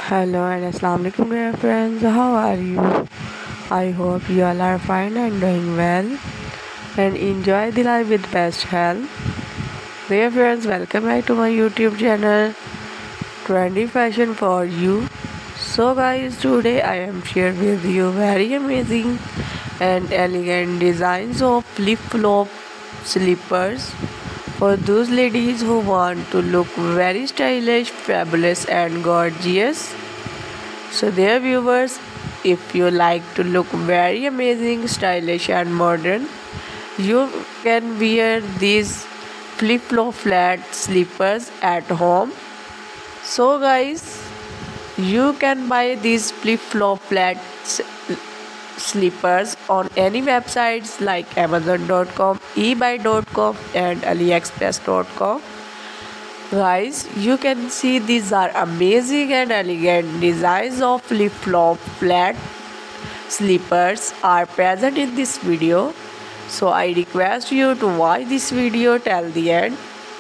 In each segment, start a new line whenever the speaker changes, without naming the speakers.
Hello and Assalamu alaikum dear friends. How are you? I hope you all are fine and doing well and enjoy the life with best health. Dear friends, welcome back to my YouTube channel Trendy Fashion for You. So guys, today I am sharing with you very amazing and elegant designs of flip-flop slippers for those ladies who want to look very stylish, fabulous and gorgeous. So dear viewers, if you like to look very amazing, stylish and modern, you can wear these flip-flop flat slippers at home. So guys, you can buy these flip-flop flat slippers on any websites like Amazon.com, eBay.com and AliExpress.com. Guys, you can see these are amazing and elegant designs of flip-flop flat slippers are present in this video. So I request you to watch this video till the end.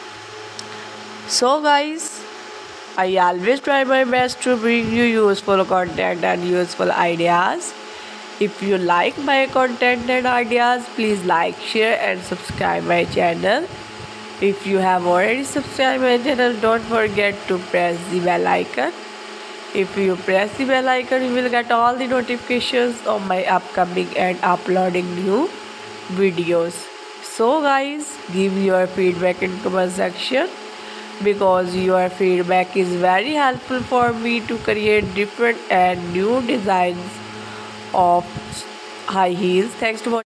So guys, I always try my best to bring you useful content and useful ideas. If you like my content and ideas, please like, share and subscribe my channel. If you have already subscribed my channel, don't forget to press the bell icon. If you press the bell icon, you will get all the notifications of my upcoming and uploading new videos. So guys, give your feedback in comment section because your feedback is very helpful for me to create different and new designs of high heels. Thanks to watching.